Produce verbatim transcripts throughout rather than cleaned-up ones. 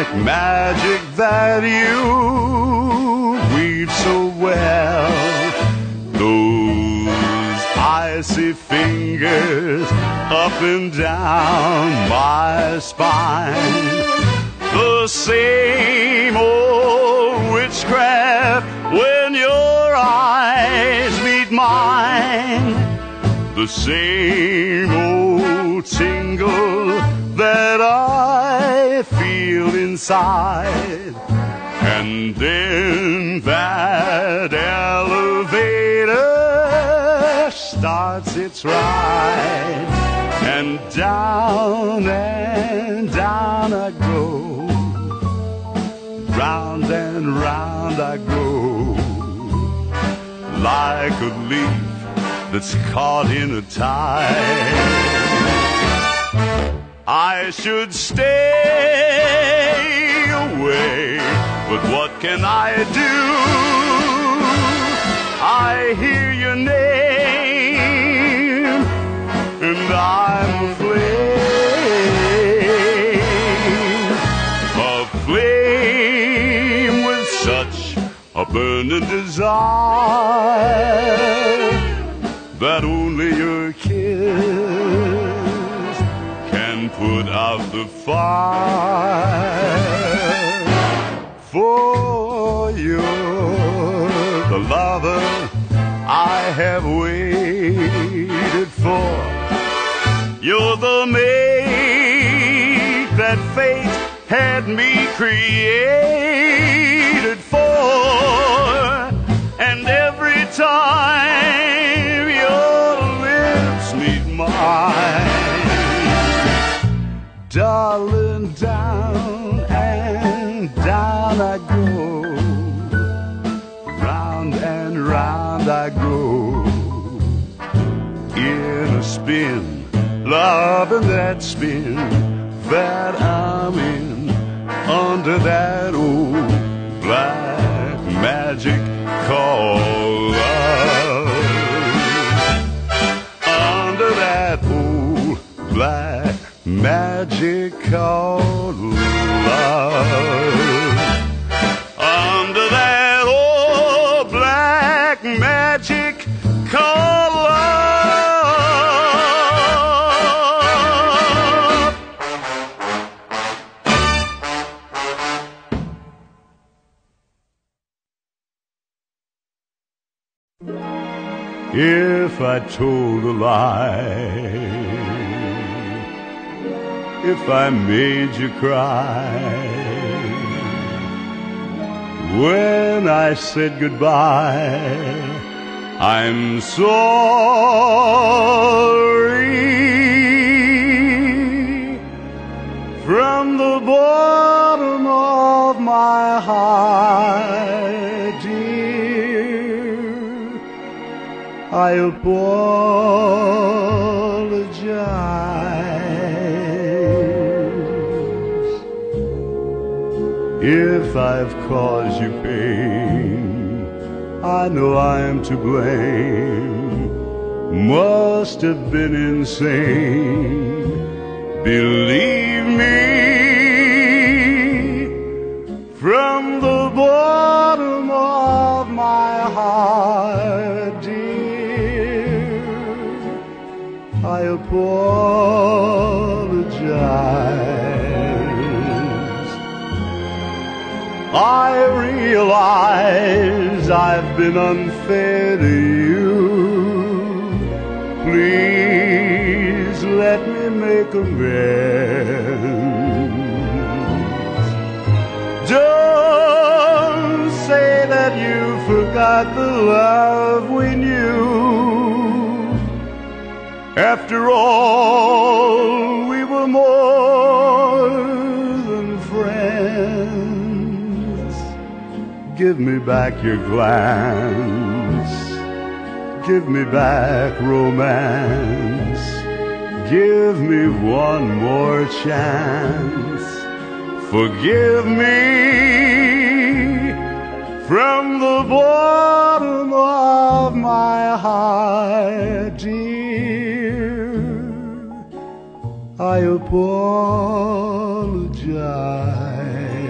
black magic that you weave so well. Those icy fingers up and down my spine. The same old witchcraft when your eyes meet mine. The same old tingle that I feel inside. And then that elevator starts its ride, and down and down I go, round and round I go, like a leaf that's caught in a tide. I should stay away, but what can I do? I hear your name, and I'm aflame, aflame with such a burning desire that only your kiss can put out the fire. For you're the lover I have waited for. You're the mate that fate had me created for. And every time your lips meet mine, darling, down and down I go, round and round I go, in a spin, loving that spin that I'm in, under that old black magic called love, under that old black magic called love, under that old black magic called love. If I told a lie, if I made you cry when I said goodbye, I'm sorry. From the bottom of my heart, dear, I apologize if I've caused you pain. I know I'm to blame, must have been insane. Believe me, from the bottom of my heart, dear, I apologize. I realize I've been unfair to you. Please let me make amends. Don't say that you forgot the love we knew. After all, we were more than friends. Give me back your glance, give me back romance, give me one more chance. Forgive me from the bottom of my heart, dear. I apologize.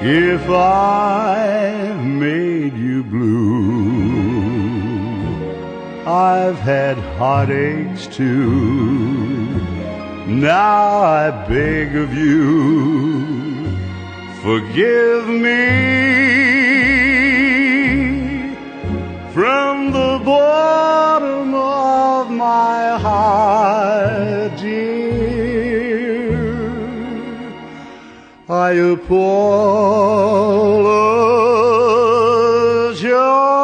If I made you blue, I've had heartaches too. Now I beg of you, forgive me. From the bottom of my heart, dear, I apologize.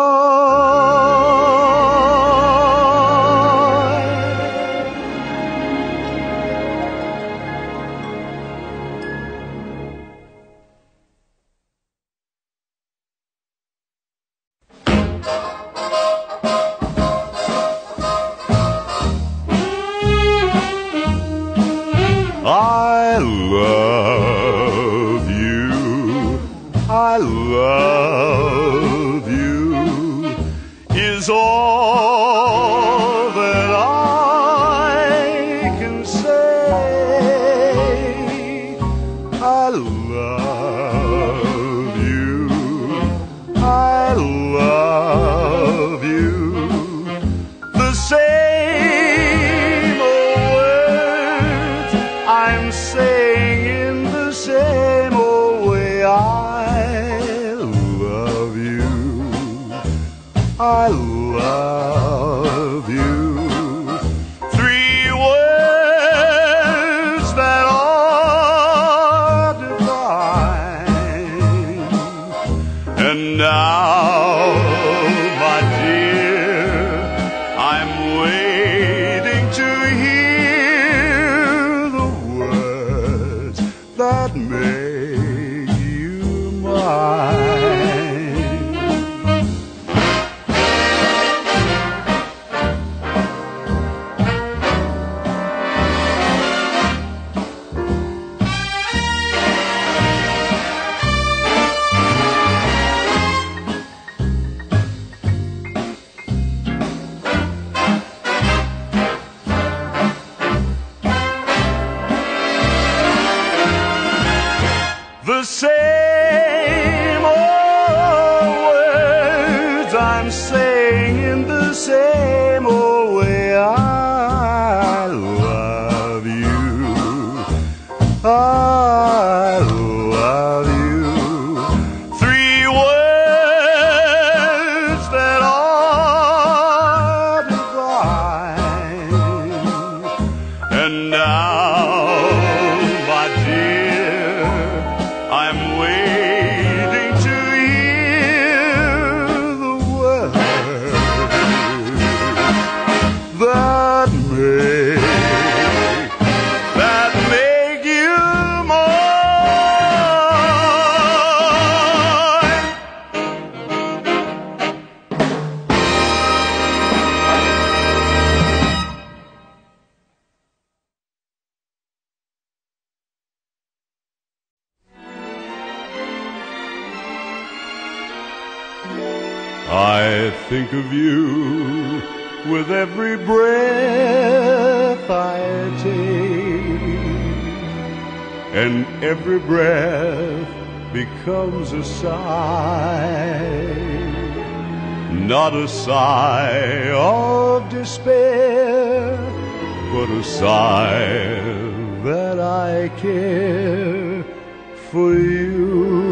I love you, I love you, is all that I can say. I love you, I love you, the same old words I'm saying in the same old way. I love you, I love you. Three words that are divine. And now, my dear, I'm waiting to hear the words that make you mine. The same old words I'm saying in the same old way. I love you, I love you. Three words that are divine. And now, my dear, I'm waiting to hear the words that make, that make you mine. I think of you with every breath I take, and every breath becomes a sigh, not a sigh of despair, but a sigh that I care for you.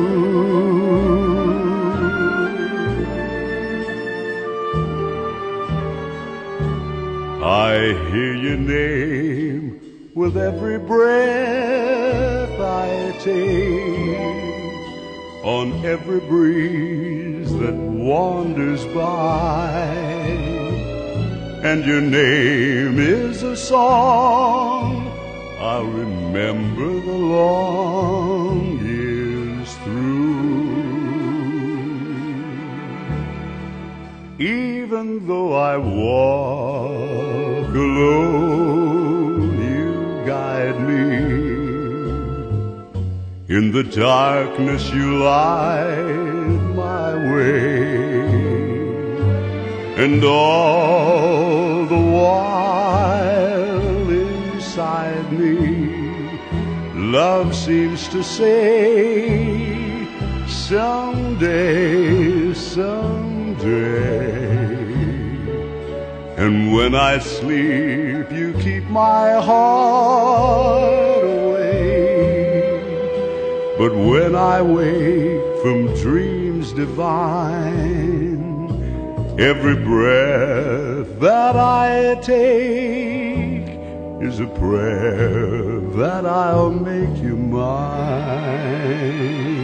I hear your name with every breath I take, on every breeze that wanders by, and your name is a song I'll remember the long years through. Even though I walk alone, you guide me. In the darkness you light my way, and all the while inside me, love seems to say, someday, someday. And when I sleep, you keep my heart awake. But when I wake from dreams divine, every breath that I take is a prayer that I'll make you mine.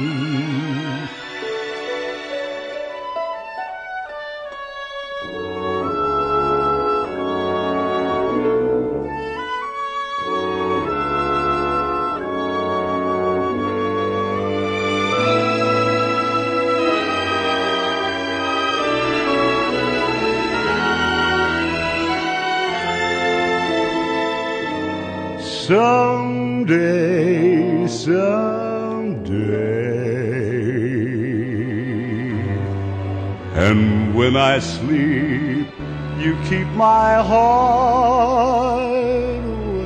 Someday, someday. And when I sleep, you keep my heart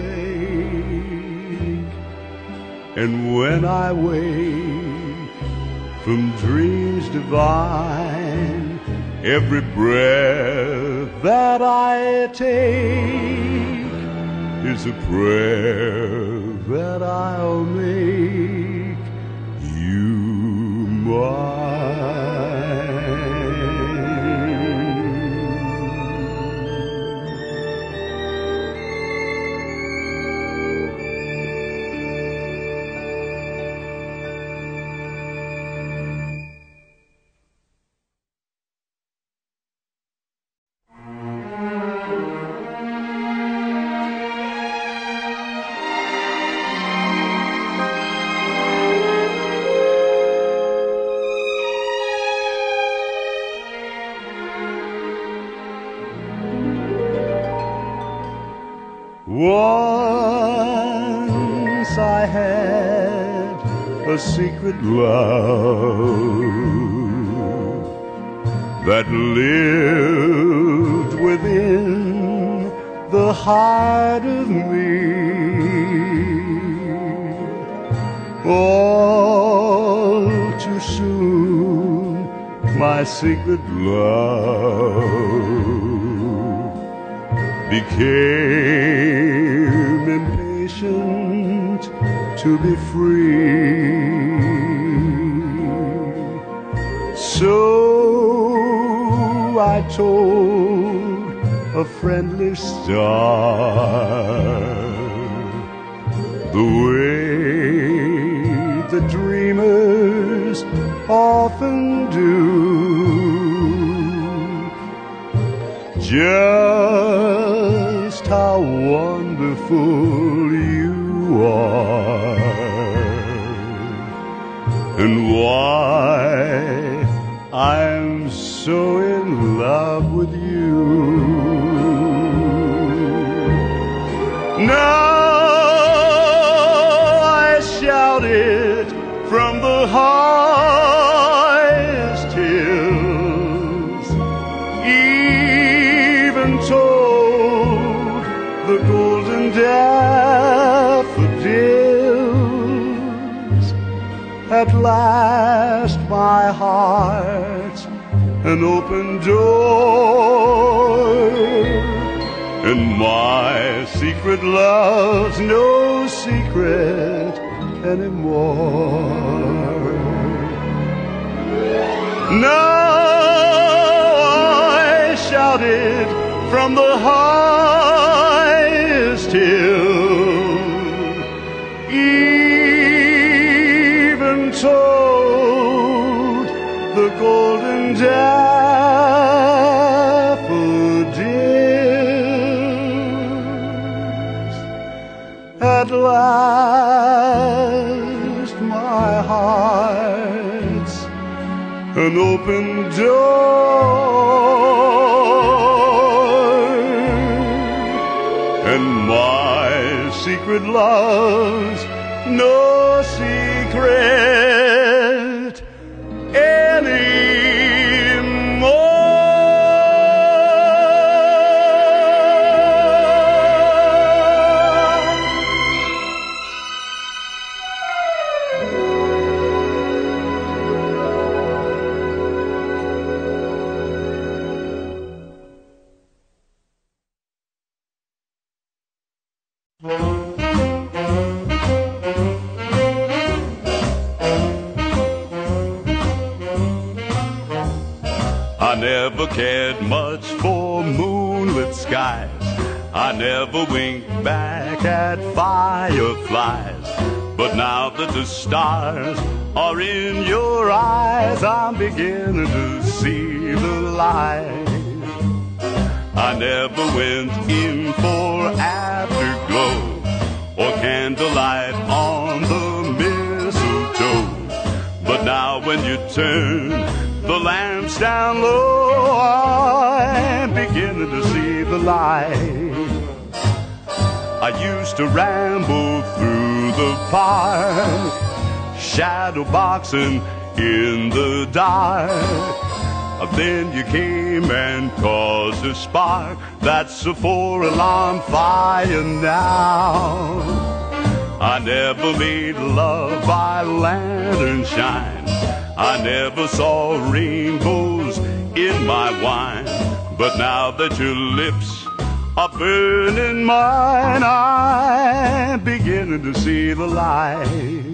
awake. And when I wake from dreams divine, every breath that I take is a prayer that I'll make you mine. Once I had a secret love that lived within the heart of me. All too soon my secret love became impatient to be free. So I told a friendly star the way the dreamers often do. Just how wonderful you are, and why I'm so in love with you. Now I shout it from the highest hills, even told the golden daffodils. At last my heart's an open door, and my secret love's no secret anymore. Now I shout it from the highest hill, even told the golden daffodils. At last my heart's an open door, and my secret love's no secret anymore. I never cared much for moonlit skies. I never winked back at fireflies. But now that the stars are in your eyes, I'm beginning to see the light. I never went in for afterglow or candlelight on the mistletoe. But now when you turn the lamps down low, I'm beginning to see the light. I used to ramble through the park, shadow boxing in the dark. Then you came and caused a spark. That's a four-alarm fire now. I never made love by lantern shine. I never saw rainbows in my wine. But now that your lips are burning mine, I'm beginning to see the light.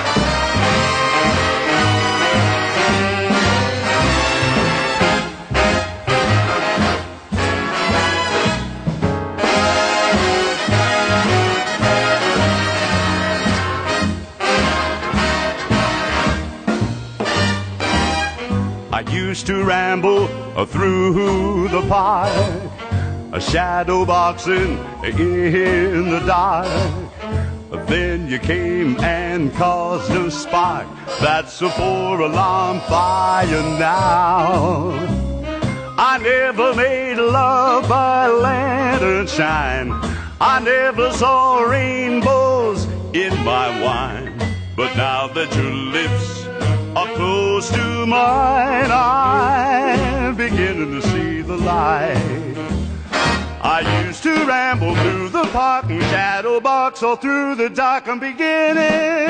I used to ramble through the park, a shadow boxing in the dark. Then you came and caused a spark. That's a four-alarm fire now. I never made love by lantern shine. I never saw rainbows in my wine. But now that your lips are close to mine, I'm beginning to see the light. I used to ramble through the park and shadow box all through the dark. I'm beginning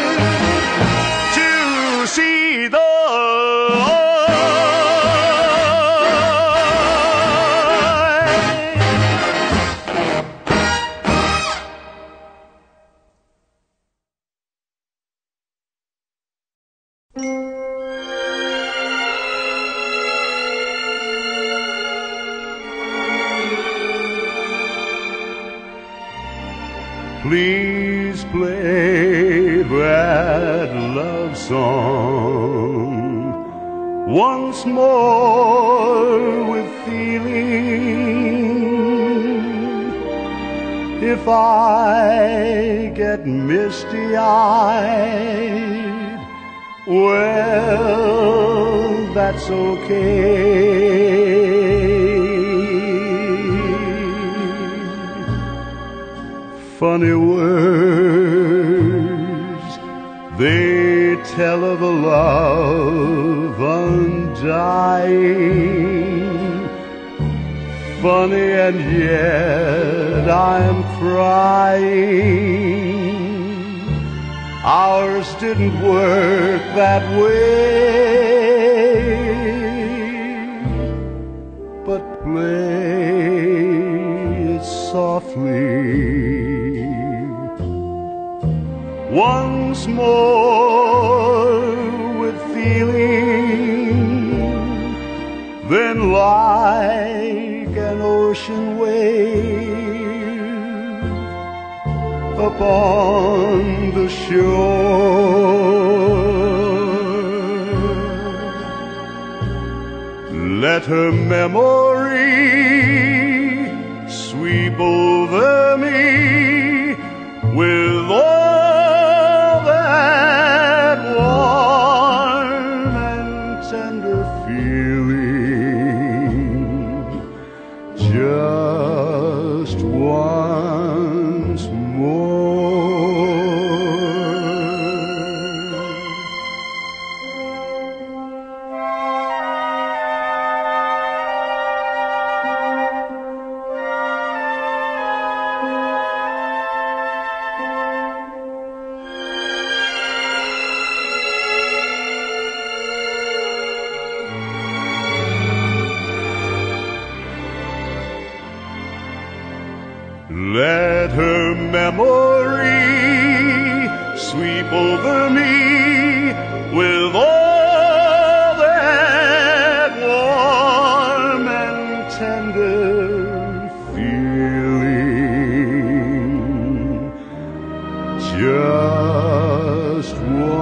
to see the light. Please play that love song once more with feeling. If I get misty-eyed, well, that's okay. Funny words they tell of a love undying. Funny and yet I'm crying. Ours didn't work that way. But play it softly once more with feeling, then like an ocean wave upon the shore, let her memory sweep over me with all that warm and tender feeling, just once more. Let her memory sweep over me with all that warm and tender feeling. Just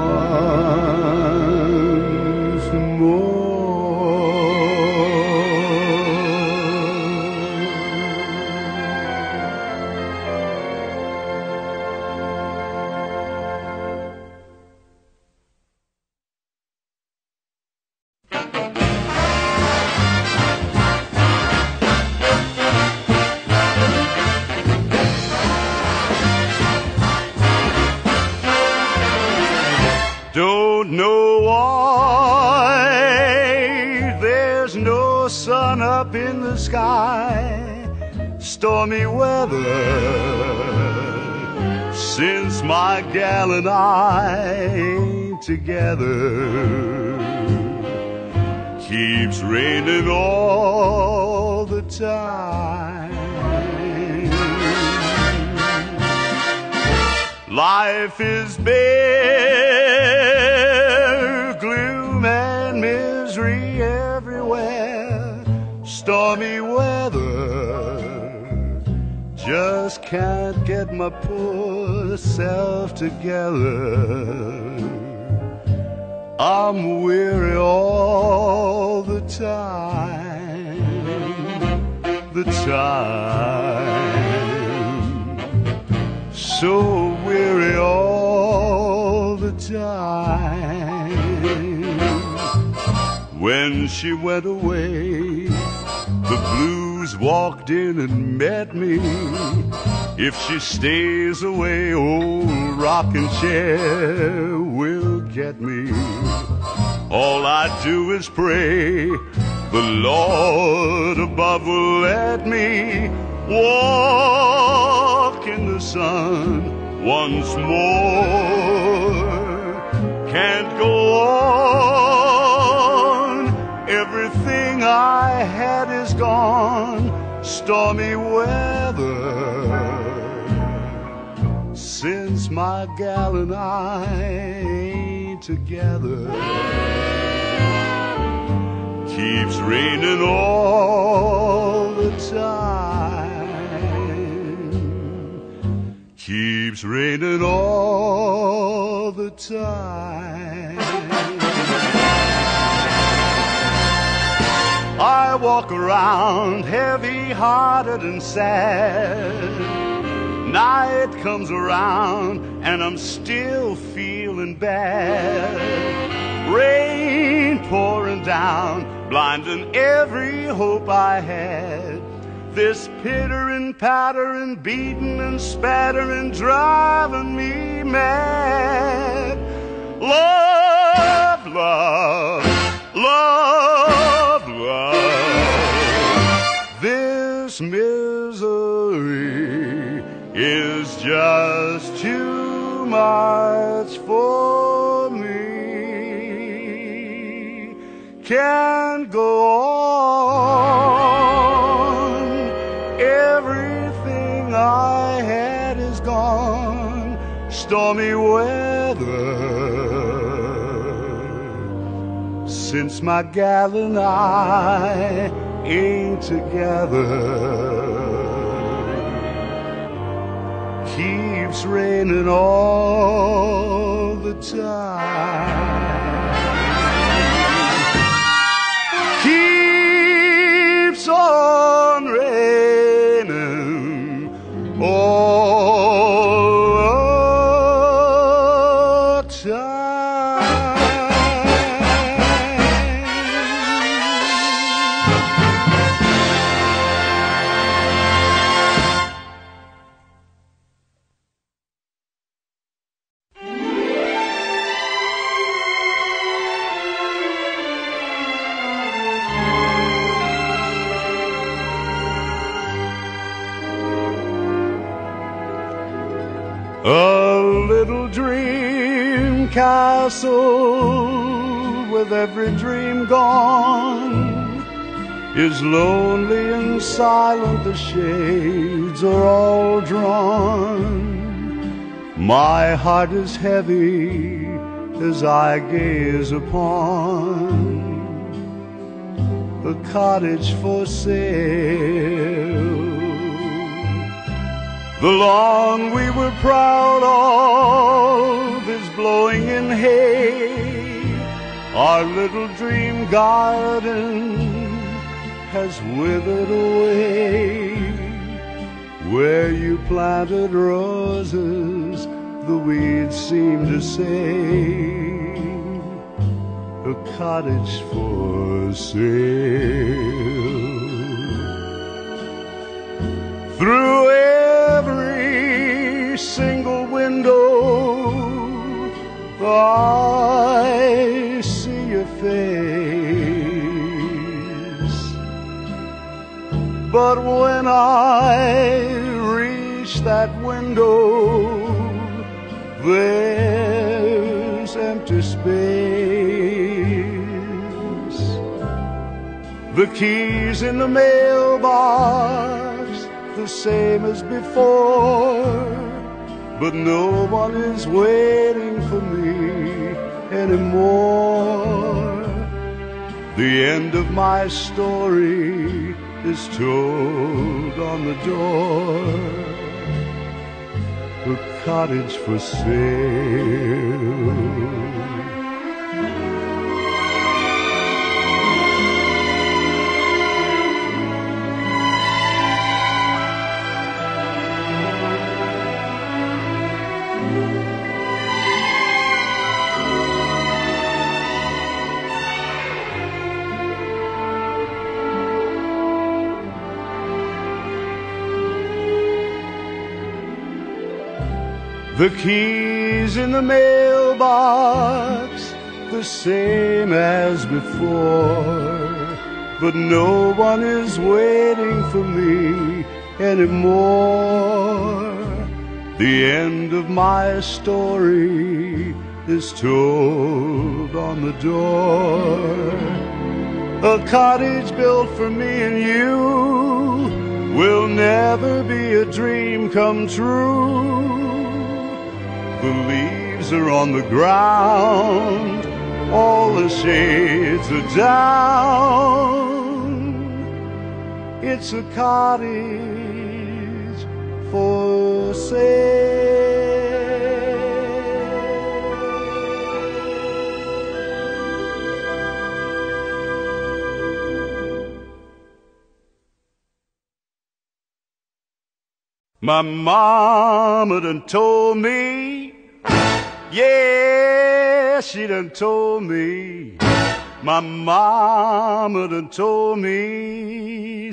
once more. Don't know why there's no sun up in the sky. Stormy weather since my gal and I ain't together. Keeps raining all the time. Life is bare, gloom and misery everywhere. Stormy weather, just can't get my poor self together. I'm weary all the time, the time. So weary all the time. When she went away, the blues walked in and met me. If she stays away, old rocking chair will get me. All I do is pray the Lord above will let me walk in the sun once more. Can't go on, everything I had is gone. Stormy weather since my gal and I ain't together. Keeps raining all the time. Keeps raining all the time. I walk around heavy-hearted and sad. Night comes around and I'm still feeling bad. Rain pouring down, blinding every hope I had. This pittering, pattering, beating and spattering, driving me mad. Love, love, love, love. This misery is just too much for me. Can't go on, everything I had is gone. Stormy weather since my gal and I ain't together. Keeps raining all the time. Keeps on raining all the time. A little dream castle with every dream gone. is lonely and silent, the shades are all drawn. My heart is heavy as I gaze upon a cottage for sale. The lawn we were proud of is blowing in hay. Our little dream garden has withered away. Where you planted roses, the weeds seem to say, a cottage for sale. Through every single window I see your face, but when I reach that window, there's empty space. The keys in the mailbox, the same as before, but no one is waiting for me anymore. The end of my story is told on the door, a cottage for sale. The keys in the mailbox, the same as before, but no one is waiting for me anymore. The end of my story is told on the door. A cottage built for me and you will never be a dream come true. The leaves are on the ground, all the shades are down. It's a cottage for sale. My mama done told me, yeah, she done told me. My mama done told me,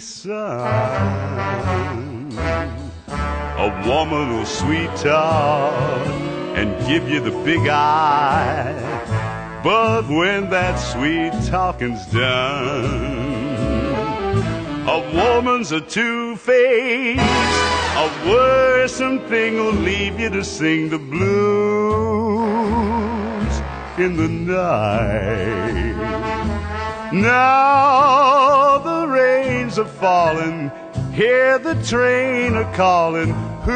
son, a woman will sweet talk and give you the big eye, but when that sweet talking's done, a woman's a two-faced, a worrisome thing will leave you to sing the blues in the night. Now the rains are falling, hear the train a calling,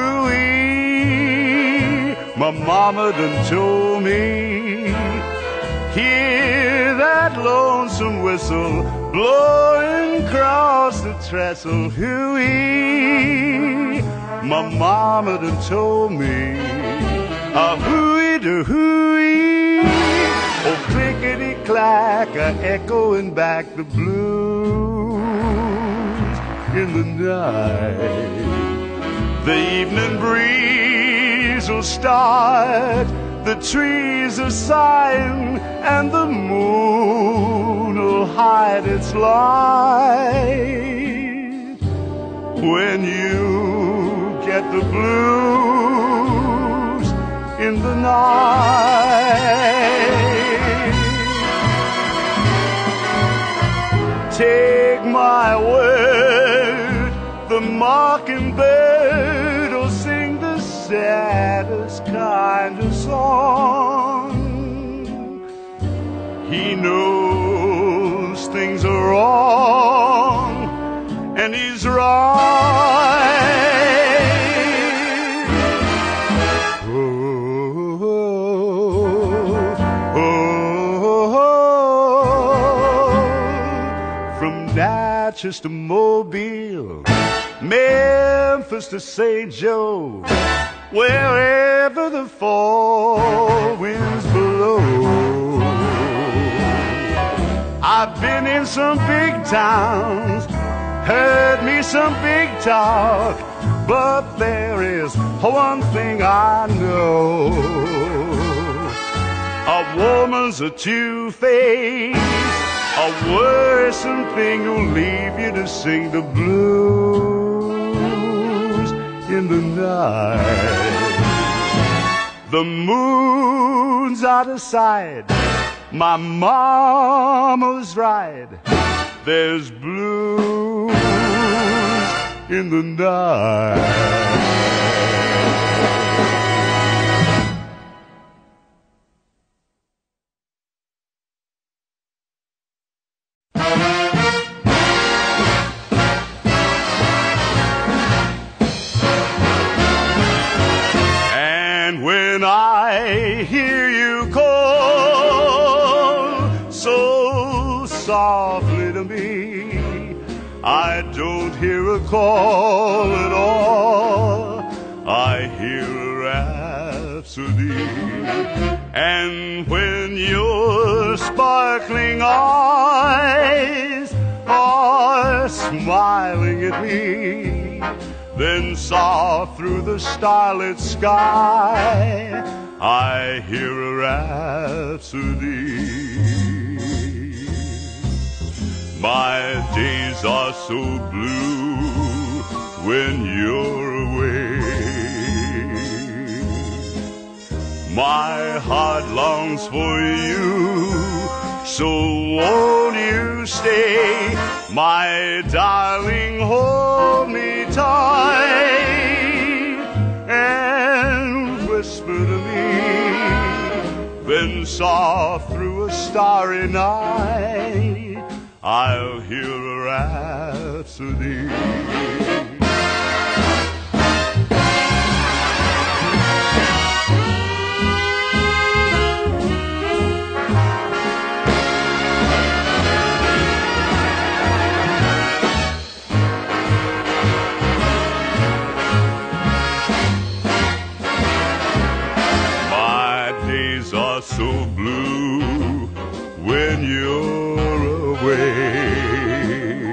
hooey. My mama done told me, hear that lonesome whistle blowing across the trestle, hooey. My mama done told me, a hooey to hooey, oh clickety-clack, a echoing back the blues in the night. The evening breeze will start, the trees are sighing, and the moon will hide its light. When you get the blues in the night, take my word, the mockingbird will sing the saddest kind of song. He knows things are wrong and he's right. Natchez to Mobile, Memphis to Saint Joe, wherever the fall winds blow. I've been in some big towns, heard me some big talk, but there is one thing I know. A woman's a two-faced, a worrisome thing who'll leave you to sing the blues in the night. The moon's out of sight, my mama's right. There's blues in the night. When I hear you call so softly to me, I don't hear a call at all, I hear a rhapsody. And when your sparkling eyes are smiling at me, then soft through the starlit sky, I hear a rhapsody. My days are so blue when you're away. My heart longs for you, so won't you stay? My darling, hold me tight and whisper to me, then soft through a starry night, I'll hear a rhapsody. So blue when you're away.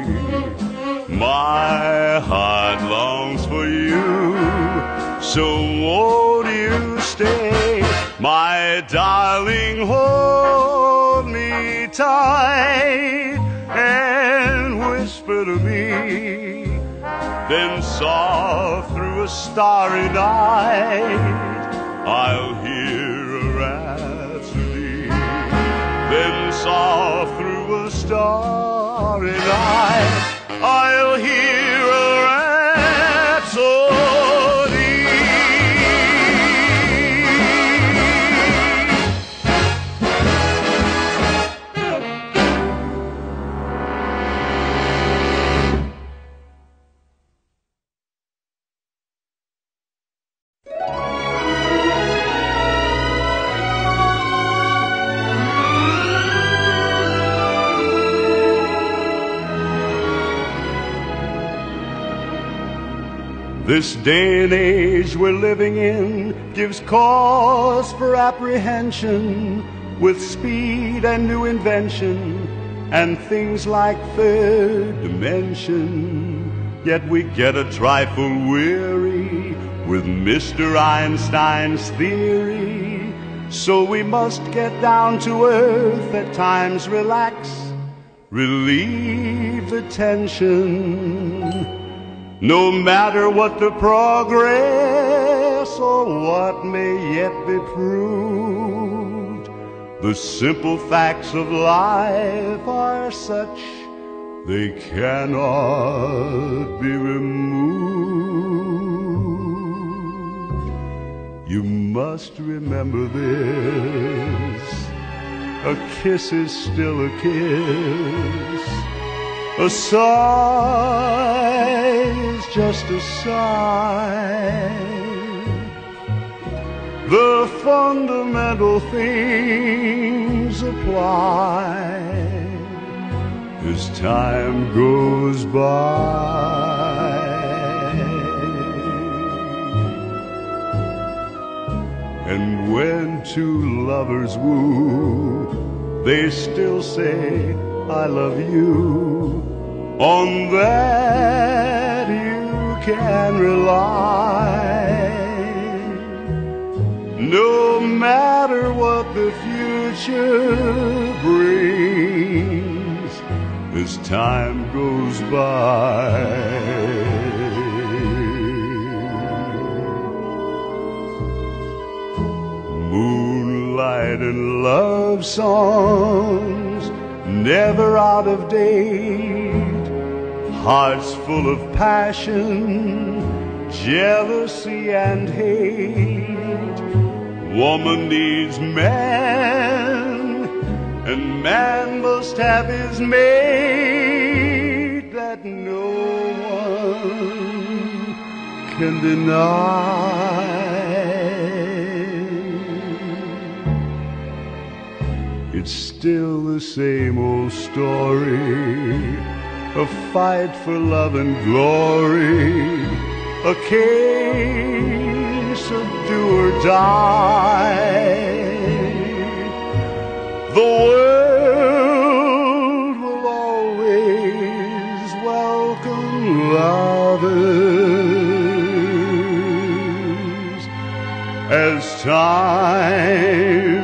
My heart longs for you, so won't you stay? My darling, hold me tight and whisper to me, then soft through a starry night, I'll hear a rhapsody. Then soft through a starry night, I'll hear a rhapsody. This day and age we're living in gives cause for apprehension, with speed and new invention and things like third dimension. Yet we get a trifle weary with Mister Einstein's theory, so we must get down to earth at times, relax, relieve the tension. No matter what the progress or what may yet be proved, the simple facts of life are such they cannot be removed. You must remember this: a kiss is still a kiss, A sigh is just a sigh. The fundamental things apply as time goes by. And when two lovers woo, they still say, I love you. On that you can rely. No matter what the future brings, as time goes by. Moonlight and love songs, never out of date. Hearts full of passion, jealousy and hate. Woman needs man, and man must have his mate that no one can deny. It's still the same old story, a fight for love and glory, a case of do or die. The world will always welcome lovers as time